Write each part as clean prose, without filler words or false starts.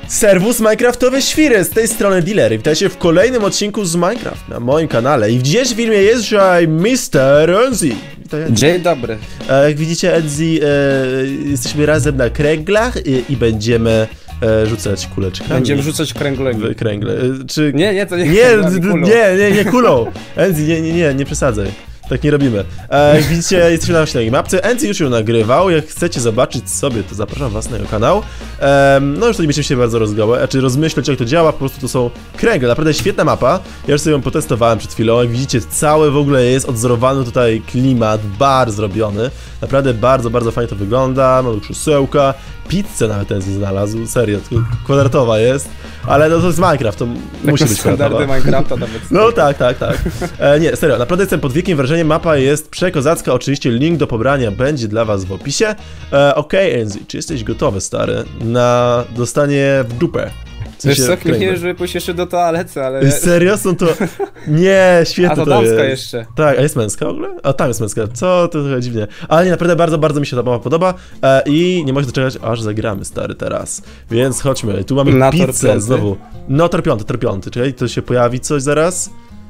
Serwus Minecraftowe świry, z tej strony Dealer. Witajcie w kolejnym odcinku z Minecraft na moim kanale. I w dzisiejszym filmie jest dzisiaj Mr. Enzi. Dzień dobry. Jak widzicie, Enzi, jesteśmy razem na kręglach i będziemy rzucać kuleczkami. Będziemy rzucać kręglami. Kręgle. Czy... Nie, to nie nie kulą. Enzi, nie przesadzaj. Tak nie robimy. Jak widzicie, jesteśmy na właśnie mapce. Enzi już ją nagrywał. Jak chcecie zobaczyć sobie, to zapraszam was na jego kanał. No już to nie będziemy się bardzo rozmyśleć, jak to działa. Po prostu to są kręgle. Naprawdę świetna mapa. Ja już sobie ją potestowałem przed chwilą. Jak widzicie, cały w ogóle jest odzorowany tutaj klimat, bar zrobiony. Naprawdę bardzo fajnie to wygląda. Mamy krzesełka. Pizzę nawet Enzi znalazł. Serio, kwadratowa jest. Ale no to jest Minecraft, to musi być standardy Minecrafta nawet. No tak. Nie, serio, naprawdę jestem pod wielkim wrażeniem. Mapa jest przekozacka, oczywiście link do pobrania będzie dla was w opisie. Okej, Enzi, czy jesteś gotowy, stary, na dostanie w dupę? Wiesz co, klikniesz, żeby pójść jeszcze do toalety, ale... Serio? Są to... Nie, świetne to to jest. damska jeszcze. Tak, a jest męska w ogóle? A tam jest męska, co? To trochę dziwnie. Ale nie, naprawdę bardzo mi się ta mapa podoba i nie mogę doczekać, aż zagramy, stary, teraz. Więc chodźmy, tu mamy pizzę znowu. No, tor piąty, czekaj, to się pojawi coś zaraz.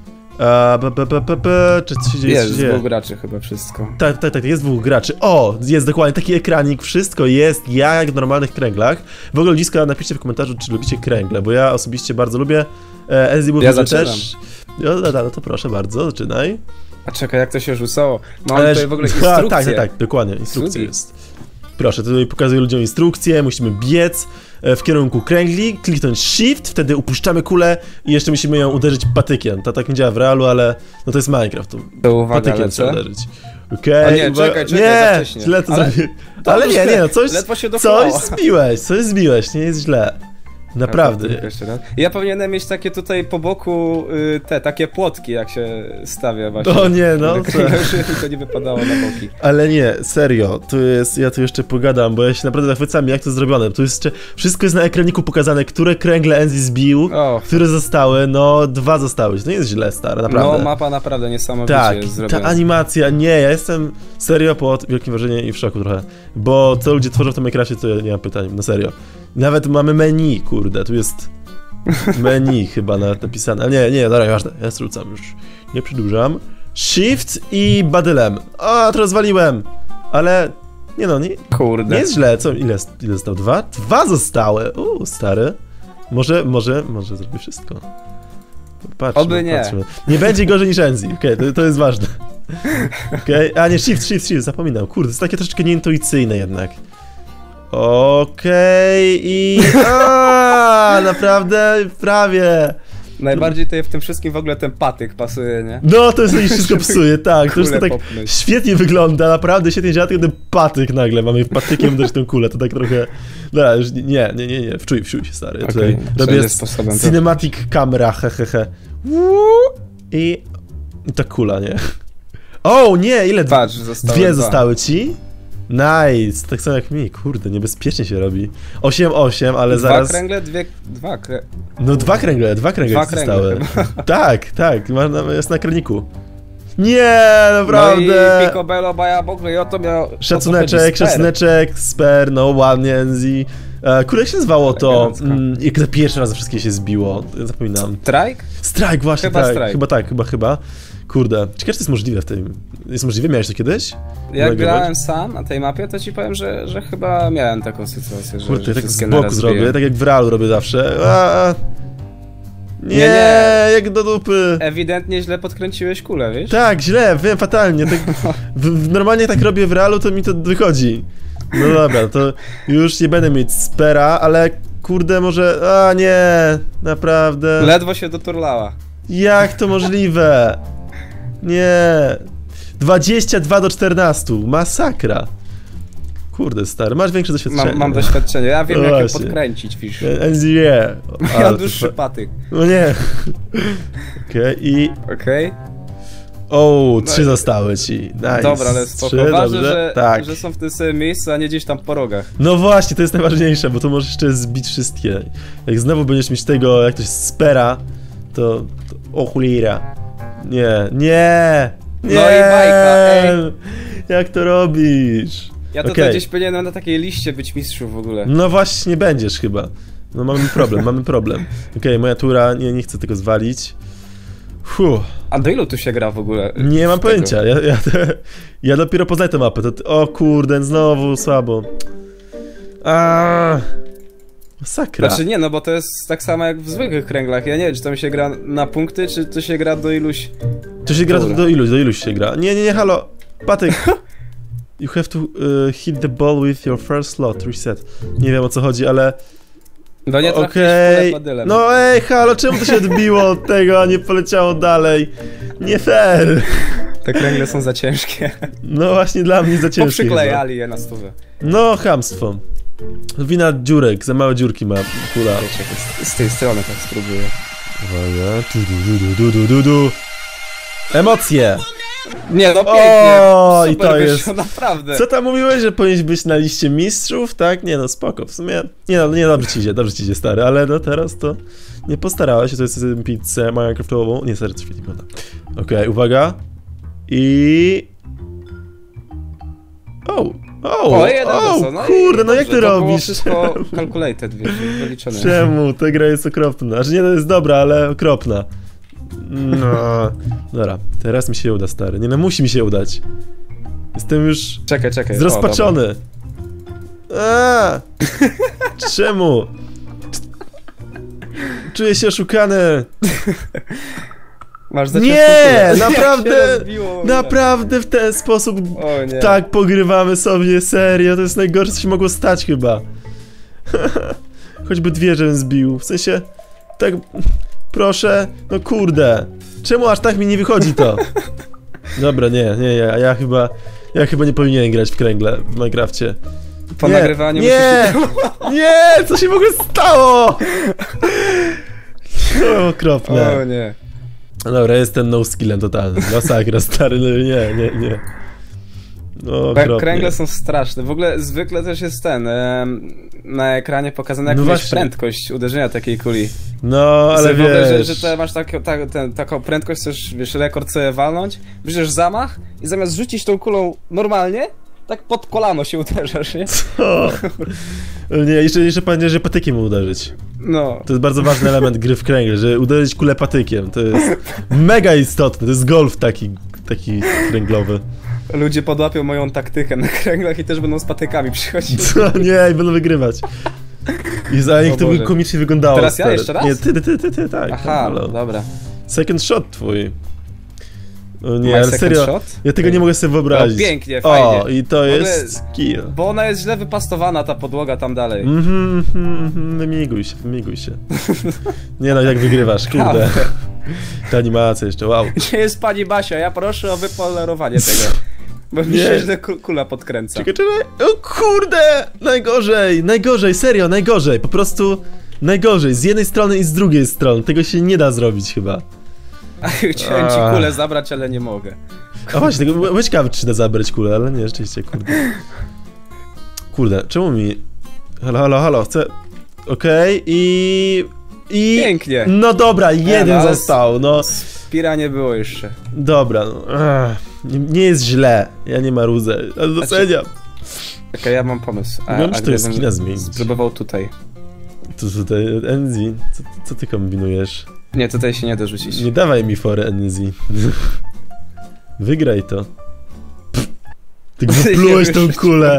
Czy coś się dzieje? Jest dwóch graczy chyba wszystko. Tak, jest dwóch graczy. O, jest dokładnie taki ekranik, wszystko jest jak w normalnych kręglach. W ogóle ludziska, napiszcie w komentarzu, czy lubicie kręgle, bo ja osobiście bardzo lubię. Enzi mówi, że też. No to proszę bardzo, zaczynaj. A czekaj, jak to się rzucało? Mam tutaj w ogóle instrukcję. Tak, dokładnie, instrukcja jest. Proszę, tutaj pokazuję ludziom instrukcję, musimy biec w kierunku kręgli, kliknąć shift, wtedy upuszczamy kulę i jeszcze musimy ją uderzyć patykiem. To tak nie działa w realu, ale no to jest Minecraft, to uwaga, patykiem trzeba uderzyć. Okej, nie, czekaj, nie, źle to zrobiłem. Ale nie, no coś zbiłeś, nie jest źle. Naprawdę. Ja powinienem mieć takie tutaj po boku takie płotki, jak się stawia właśnie. O nie, no. To nie wypadało na boki. Ale nie, serio, ja tu jeszcze pogadam, bo ja się naprawdę zachwycam, jak to zrobione. Tu jest jeszcze, wszystko jest na ekraniku pokazane, które kręgle Enzi zbił, które zostały, no 2 zostały. To nie jest źle, stare, naprawdę. No, mapa naprawdę niesamowicie jest zrobiona. Ta animacja, nie, ja jestem serio pod wielkim wrażeniem i w szoku trochę. Bo co ludzie tworzą w tym Minecrafcie, to ja nie mam pytań, no serio. Nawet mamy menu, kurde, tu jest menu chyba nawet napisane, ale nie, dobra, ważne, ja zrzucam już, nie przedłużam. Shift i badylem. A, to rozwaliłem, ale nie, kurde. Nie jest źle, co, ile zostało? 2? 2 zostały, stary. Może zrobię wszystko. Patrzmy, oby nie. Patrzmy. Nie będzie gorzej niż Enzi, okej, to jest ważne. Okej, a nie, shift, zapominam, kurde, to jest takie troszeczkę nieintuicyjne jednak. Okej, i... naprawdę, prawie. Najbardziej tutaj w tym wszystkim w ogóle ten patyk pasuje, nie? No, to jest wszystko psuje, tak. To już to tak świetnie wygląda, naprawdę świetnie działa, tylko ten patyk nagle, mamy patykiem uderzyć tę kulę, to tak trochę... Dobra, już nie, wczuj się, stary. Ja tutaj robię cinematic camera, hehehe. I ta kula, nie? O, nie, ile? Patrz, dwie zostały ci? Nice, tak samo jak mi, kurde, niebezpiecznie się robi. 8-8, ale zaraz... No dwa kręgle zostały. Tak, jest na kraniku. Nie, naprawdę! No i Picobello, Baja ja to miał... Szacuneczek, sper, no ładnie, Enzi. Kurde, jak się nazywało to, jak za pierwszy raz wszystkie się zbiło, zapominam. Strike, właśnie, chyba. Kurde, ciekawe, czy to jest możliwe w tym. Jest możliwe? Miałeś to kiedyś? Jak grałem sam na tej mapie, to ci powiem, że chyba miałem taką sytuację, że kurde, tak z boku zrobię, tak jak w realu robię zawsze. Nie, jak do dupy. Ewidentnie źle podkręciłeś kulę, wiesz? Tak, źle, wiem, fatalnie. Tak, normalnie tak robię w realu, to mi to wychodzi. No dobra, to już nie będę mieć spera, ale kurde, może... nie, naprawdę. Ledwo się doturlała. Jak to możliwe? Nie. 22-14. Masakra. Kurde, stary, masz większe doświadczenie. Mam doświadczenie, ja wiem, jak je podkręcić, wiesz. Enzi wie. Ja dłuższy patyk. No nie. Okej. O, 3 zostały ci. Nice. Dobra, ale spoko. Ważne, że są w tym samym miejscu, a nie gdzieś tam po rogach. No właśnie, to jest najważniejsze, bo to możesz jeszcze zbić wszystkie. Jak znowu będziesz mieć tego, jak to się spera, to o cholera. Nie. No i bajka, ej. Jak to robisz? Ja tutaj gdzieś powinienem na takiej liście być mistrzów w ogóle. No właśnie, będziesz chyba. No mamy problem, mamy problem. Okej, moja tura, nie chcę tego zwalić. A do ilu tu się gra w ogóle? Nie mam pojęcia, ja dopiero poznaję tę mapę, o kurde, znowu słabo. Masakra. Znaczy nie, no bo to jest tak samo jak w zwykłych kręglach, ja nie wiem, czy tam się gra na punkty, czy to się gra do iluś... To się gra do iluś się gra. Nie, halo, Patyk. You have to hit the ball with your first slot, reset. Nie wiem o co chodzi, ale... No nie Okej. No halo, czemu to się odbiło od tego, a nie poleciało dalej? Nie fair. Te kręgle są za ciężkie. No właśnie dla mnie za ciężkie. Poprzyklejali je na stówę. No, chamstwo. Wina dziurek, za małe dziurki ma kula. Z tej strony tak spróbuję. Uwaga, du. Emocje! Nie, no pięknie. O, super i to wyszło, jest... naprawdę. Co tam mówiłeś, że powinieneś być na liście mistrzów, tak? Nie no, spoko, w sumie... Nie, dobrze ci idzie, stary, ale no teraz to... Nie postarałeś się, to jest pizzę Minecraftową. Nie, stary, coś nie wygląda. Okej, uwaga. I... Kurde, no jak ty robisz? To było wszystko calculated, wiesz, wyliczone. Czemu? Ta gra jest okropna. Znaczy nie, to jest dobra, ale okropna. No. Dobra, teraz mi się uda, stary. Nie no, musi mi się udać. Jestem już... Czekaj. Zrozpaczony. Czemu? Czuję się oszukany. Masz za nie, naprawdę w ten sposób tak pogrywamy sobie, serio, to jest najgorsze, co się mogło stać chyba. Choćby dwie, żebym zbił, w sensie, tak, proszę, no kurde, czemu aż tak mi nie wychodzi to? Dobra, ja chyba nie powinienem grać w kręgle w Minecrafcie. Po nagrywaniu nie, co się w ogóle stało? Okropne. O nie. Dobra, jestem no skillem totalnym. Masakra, stary, no nie. No, kręgle są straszne. W ogóle zwykle też jest na ekranie pokazana jakaś prędkość uderzenia takiej kuli. No, ale wiesz... Ogóle, że masz taką prędkość, chcesz, wiesz, rekord sobie walnąć, bierzesz zamach i zamiast rzucić tą kulą normalnie, tak pod kolano się uderzasz, nie? Co? Nie, jeszcze pamiętaj, że patykiem uderzyć. No. To jest bardzo ważny element gry w kręgle, że uderzyć kulę patykiem. To jest mega istotne, to jest golf taki kręglowy. Ludzie podłapią moją taktykę na kręglach i też będą z patykami przychodzić. Co? Nie, i będą wygrywać. I za jak to by komicznie wyglądało. Teraz ja jeszcze raz? Nie, ty, tak. Aha, dobra. Second shot twój. O nie, ale serio, shot? ja tego nie mogę sobie wyobrazić. No, pięknie, fajnie. O, i to jest skill. Bo ona jest źle wypastowana, ta podłoga tam dalej. Wymiguj się. Nie no, jak wygrywasz, kurde. Ta animacja jeszcze, wow. Gdzie jest pani Basia? Ja proszę o wypolerowanie tego. Bo mi się źle kula podkręca. Czekaj. O kurde! Najgorzej, serio, najgorzej. Po prostu najgorzej. Z jednej strony i z drugiej strony. Tego się nie da zrobić chyba. Chciałem ci kulę zabrać, ale nie mogę. A właśnie, tego byłem ciekawy, czy da zabrać kulę, ale nie, rzeczywiście, kurde. Kurde, czemu mi... Halo, chcę... Okej, i... Pięknie. No dobra, jeden został, no. Spira nie było jeszcze. Dobra, no. Nie jest źle, ja nie marudzę, ale doceniam. Okej, ja mam pomysł. Wiem, czy to jest skina zmienić. Spróbował tutaj. Tutaj, Enzi, co ty kombinujesz? Nie, tutaj się nie da rzucić. Nie dawaj mi fory, Enzi. Wygraj to. Ty wyplułeś tą kulę.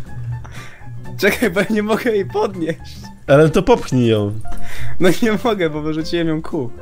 Czekaj, bo ja nie mogę jej podnieść. Ale to popchnij ją. No nie mogę, bo wyrzuciłem ją kół.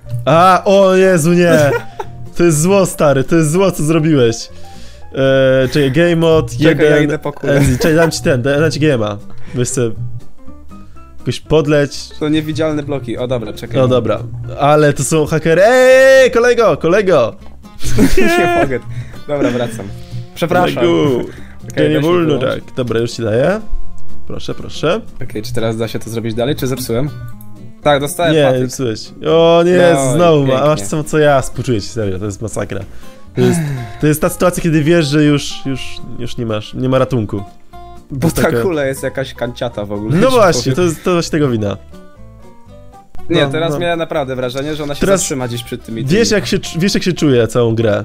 O Jezu, nie. To jest zło, stary, to jest zło, co zrobiłeś. Czekaj, game mode 1. Ja idę po kulę. Czekaj, dam ci game'a. Weź sobie... Jakoś podleć. To niewidzialne bloki, o dobra, czekaj. No dobra, ale to są hakery. kolego! Nie mogę. Dobra, wracam. Przepraszam. Okay, nie wolno tak. Dobra, już ci daję. Proszę. Okej, czy teraz da się to zrobić dalej, czy zepsułem? Tak, dostałem nie, patyk. Nie, psułeś. O nie, no, znowu masz samo co ja, współczuję ci, serio, to jest masakra. To jest ta sytuacja, kiedy wiesz, że już nie ma ratunku. Bo ta kula jest jakaś kanciata w ogóle. No właśnie, to właśnie tego wina. Nie, teraz miałem naprawdę wrażenie, że ona się zatrzyma gdzieś przed tymi. Wiesz jak się czuje całą grę.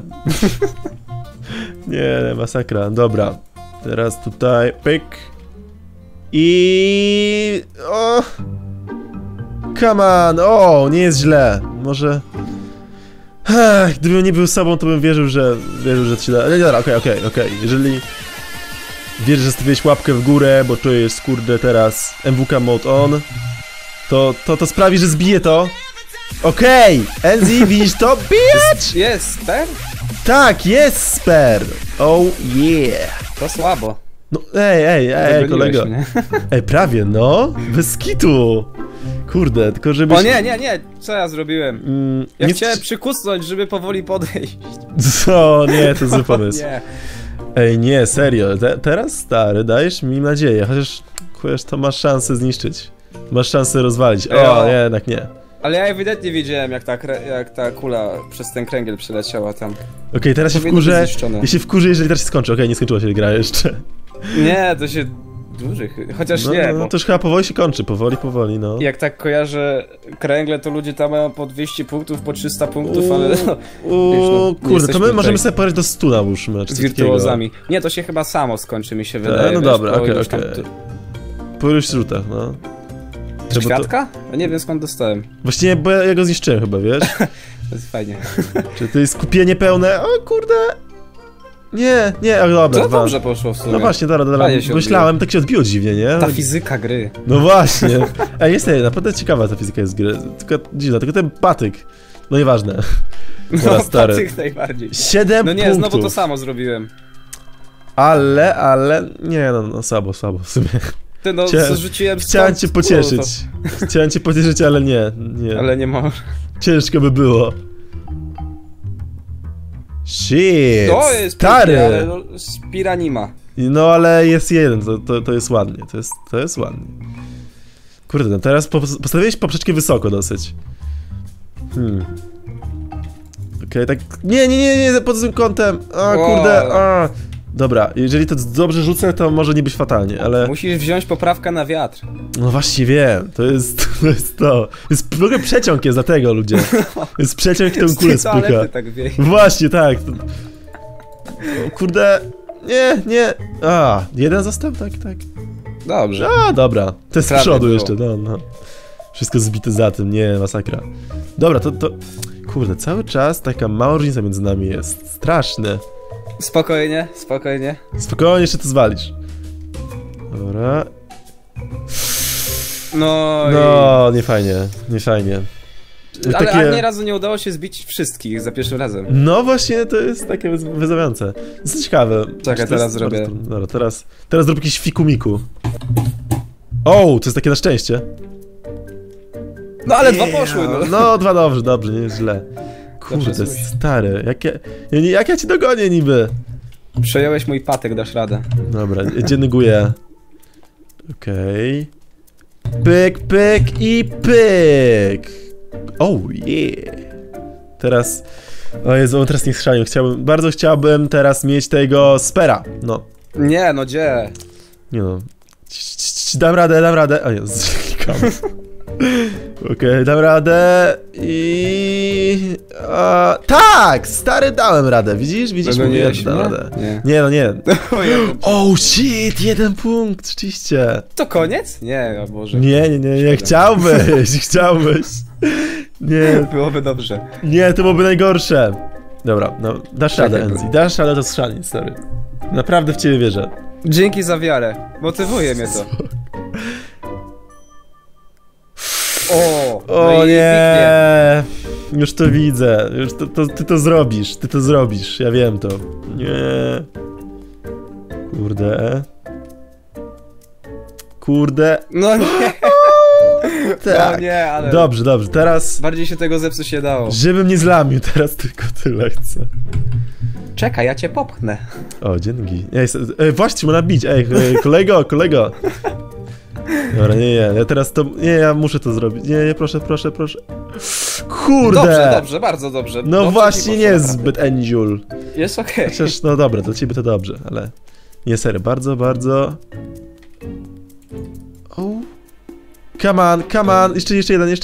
Nie, masakra, dobra. Teraz tutaj, pyk. I... come on! O, nie jest źle. Może... Gdybym nie był sobą, to bym wierzył, że to się da. Ale dobra, okej. Jeżeli wierzysz, że stawiłeś łapkę w górę, bo czujesz, kurde, teraz MWK mode on, to sprawi, że zbije to. Okej! Enzi, widzisz to? Bitch! Jest, tak? Tak, jest sper! Oh yeah! To słabo. No, ej, kolego. Mnie. Ej, prawie, no. Bez kitu. Kurde, tylko żebyś... O nie, co ja zrobiłem? Ja nie chciałem przykusnąć, żeby powoli podejść. Co? Nie, to zły pomysł. Nie. Ej, nie, serio. Teraz, stary, dajesz mi nadzieję, chociaż to masz szansę zniszczyć. Masz szansę rozwalić. O, nie, jednak nie. Ale ja ewidentnie widziałem, jak ta kula przez ten kręgiel przeleciała tam. Okej, teraz się wkurzę. Ja się wkurzę, jeżeli teraz się skończy. Okej, nie skończyła się gra jeszcze. Nie, to się dłuży. Chociaż nie. No, to już chyba powoli się kończy. Powoli, no. Jak tak kojarzę kręgle, to ludzie tam mają po 200 punktów, po 300 punktów, ale no, kurde, to my możemy sobie pograć do 100 nałóżmy. Z wirtuozami. Nie, to się chyba samo skończy, mi się wydaje. No dobra, okej. Po iluś rzutach, no. Świadka? To... Nie wiem, skąd dostałem. Właściwie, bo ja go zniszczyłem chyba, wiesz? To jest fajnie. Czy to jest skupienie pełne? O kurde! Nie, ale dobra. To dobrze poszło w sumie. No właśnie, dobra. Myślałem, tak się odbiło dziwnie, nie? Ta fizyka gry. No właśnie. Ej, jest naprawdę ciekawa ta fizyka jest gry. Tylko dziwna, tylko ten patyk. No nieważne. No, stary. Patyk najbardziej. 7 punktów. No nie, znowu to samo zrobiłem. Ale... Nie, no słabo w sumie. Ty no, rzuciłem Chciałem cię pocieszyć. Chciałem cię pocieszyć, ale nie. Ale nie może. Ciężko by było. Shit, to jest stary! Pięknie, ale no, Spiranima. No ale jest jeden, to jest ładnie, to jest ładnie. Kurde, no teraz postawiłeś poprzeczkę wysoko dosyć. Okej, tak... Nie, pod tym kątem. Kurde, Dobra, jeżeli to dobrze rzucę, to może nie być fatalnie, ale... Musisz wziąć poprawkę na wiatr. No właśnie wiem, to jest to. Jest w ogóle przeciąg jest dlatego, ludzie. Jest przeciąg, tą kulę spycha. Tak właśnie, tak. O, kurde, nie. Jeden został? Tak. Dobrze. Dobra, to jest z przodu było. jeszcze, no. Wszystko zbite za tym, nie, masakra. Dobra, to... Kurde, cały czas taka mała różnica między nami jest. Straszne. Spokojnie. Spokojnie, jeszcze to zwalisz. Dobra. No, nie fajnie. Ale ani razu nie udało się zbić wszystkich za pierwszym razem. No właśnie, to jest takie wyzywające. Jest ciekawe. Czekaj, teraz zrobię. Dobra, teraz zrób jakiś fikumiku. O, to jest takie na szczęście. No ale dwa poszły, no. No, dwa dobrze, nie jest źle. Kurde, to jest stary. Jak ja ci dogonię niby? Przejąłeś mój patyk, dasz radę. Dobra, dzienyguję. Okej. Pyk i pyk. Oh yeah. Teraz... O Jezu, on teraz nie schrzanił. Bardzo chciałbym teraz mieć tego spera. No. Nie, no gdzie? Nie no. Dam radę. O Jezu, klikam. Okej, dam radę i... tak! Stary, dałem radę, widzisz? No mówię, dam radę. Nie. Oh shit, 1 punkt, rzeczywiście. To koniec? Nie, o Boże. Nie, chciałbyś. Nie. Byłoby dobrze. Nie, to byłoby najgorsze. Dobra, no, dasz radę, Enzi, dasz radę to schrzanić, stary. Naprawdę w ciebie wierzę. Dzięki za wiarę, motywuje mnie to. O nie! Już to widzę. Już ty to zrobisz. Ja wiem to. Nie. Kurde. No nie. Tak. No nie, ale... Dobrze, teraz... Bardziej się tego zepsuć nie dało. Żebym nie zlamił, teraz tylko tyle chcę. Czekaj, ja cię popchnę. O, dzięki. Właśnie, można bić. Kolego. Dobra, nie, ja teraz to... Nie, ja muszę to zrobić. Nie, proszę. Kurde! Dobrze, bardzo dobrze. No dobrze właśnie, nie jest zbyt endziul. Jest okej. Chociaż, no dobra, dla ciebie to dobrze, ale... Nie, serio, bardzo... O. Come on, jeszcze jeden.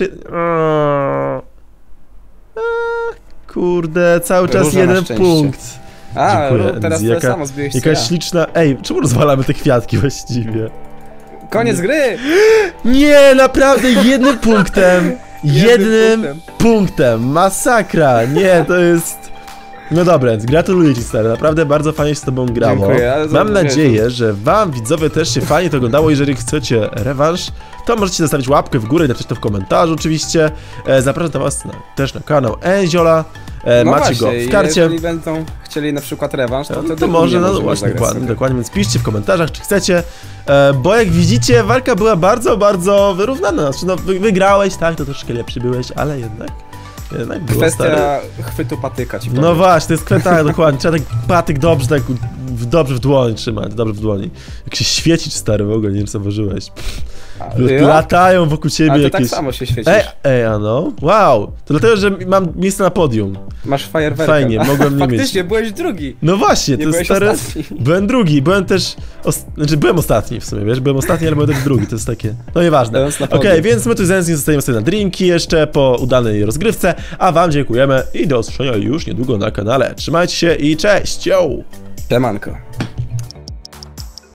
Kurde, cały czas Róża 1 punkt. Dziękuję, teraz to samo zbiłeś jakaś śliczna... Ej, czemu rozwalamy te kwiatki właściwie? Koniec gry! Nie, naprawdę jednym punktem. Jednym punktem. Masakra. Nie, to jest... No dobra, więc gratuluję ci, stary, naprawdę bardzo fajnie się z tobą grało. Dziękuję, Mam nadzieję, że wam, widzowie, też się fajnie to oglądało. Jeżeli chcecie rewanż, to możecie zostawić łapkę w górę i napisać to w komentarzu oczywiście. Zapraszam do was też na kanał Enziola. No Macie właśnie, go w karcie. jeżeli będą chcieli na przykład rewanż, to może, no właśnie, dokładnie, więc piszcie w komentarzach, czy chcecie. Bo jak widzicie, walka była bardzo, bardzo wyrównana. Znaczy, no, wygrałeś, tak, to troszkę lepszy byłeś, ale jednak było, kwestia stary. chwytu patyka ci No właśnie, to jest kwestia, dokładnie, trzeba tak patyk dobrze, tak dobrze w dłoni trzymać, dobrze w dłoni. Jak się świecić, stary, w ogóle, nie wiem, co zauważyłeś. Latają wokół ciebie ale to jakieś... tak samo się świecisz. Ano, wow, to dlatego, że mam miejsce na podium. Masz fajerwerkę. Fajnie, mogłem nie mieć. Faktycznie, byłeś drugi. No właśnie, Nie to jest stary... ostatni. Byłem drugi, byłem też... Znaczy, byłem ostatni w sumie, wiesz, byłem ostatni, ale byłem też drugi, to jest takie... No nieważne. Okej, więc my tu z Enzim zostajemy sobie na drinki jeszcze po udanej rozgrywce, a wam dziękujemy i do usłyszenia już niedługo na kanale. Trzymajcie się i cześć, yo! Siemanko.